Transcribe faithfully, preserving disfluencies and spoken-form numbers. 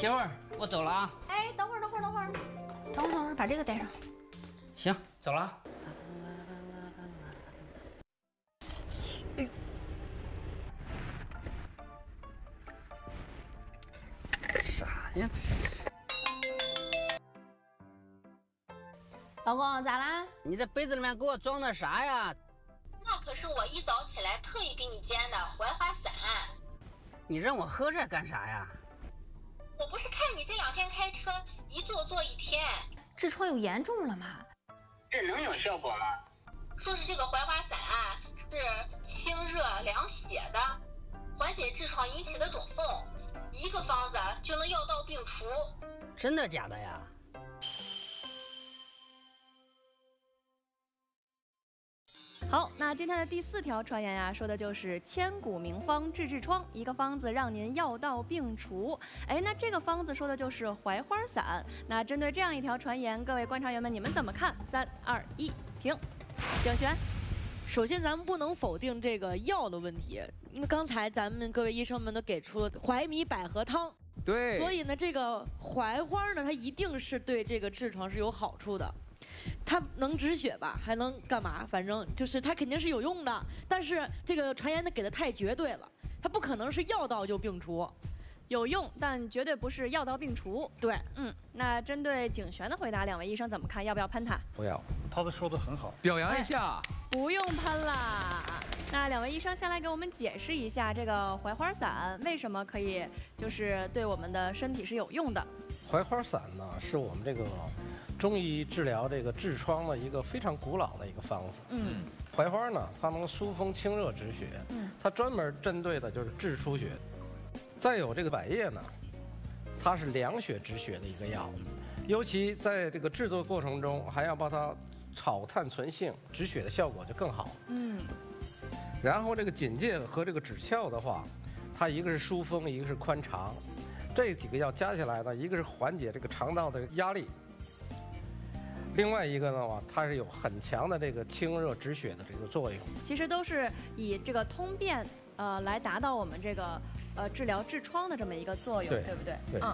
媳妇儿，我走了啊。 哎，等会儿，等会儿，等会儿，等会儿，等会儿，把这个带上。 行，走了。哎呦，啥呀？ 老公，咋啦？ 你这杯子里面给我装的啥呀？ 那可是我一早起来特意给你煎的槐花散。 你让我喝这干啥呀？ 我不是看你这两天开车一坐坐一天， 痔疮有严重了吗？ 这能有效果吗？ 说是这个槐花散啊，是清热凉血的，缓解痔疮引起的肿痛，一个方子就能药到病除。 真的假的呀？ 好，那今天的第四条传言呀、啊，说的就是千古名方治痔疮，一个方子让您药到病除。哎，那这个方子说的就是槐花散。那针对这样一条传言，各位观察员们，你们怎么看？三二一，停。景璇， 首先咱们不能否定这个药的问题，因为刚才咱们各位医生们都给出了槐米百合汤， 对， 所以呢，这个槐花呢，它一定是对这个痔疮是有好处的。它能止血吧？还能干嘛？反正就是它肯定是有用的。但是这个传言呢给的太绝对了，它不可能是药到就病除， 有用，但绝对不是药到病除。 对， 嗯，那针对景璇的回答，两位医生怎么看？要不要喷他？ 不要， 他说的很好， 表扬一下。 不用喷啦。那两位医生先来给我们解释一下，这个槐花散为什么可以就是对我们的身体是有用的？ 槐花散呢，是我们这个中医治疗这个痔疮的一个非常古老的一个方子。 嗯， 槐花呢，它能疏风清热止血，嗯，它专门针对的就是治出血。再有这个百叶呢，它是凉血止血的一个药，尤其在这个制作过程中还要把它炒炭存性，止血的效果就更好。 嗯， 然后这个锦芥和这个枳壳的话，它一个是疏风，一个是宽肠，这几个药加起来呢，一个是缓解这个肠道的压力，另外一个的话，它是有很强的这个清热止血的这个作用。 其实都是以这个通便呃来达到我们这个呃治疗痔疮的这么一个作用， 对, 对不对？ 对。 嗯，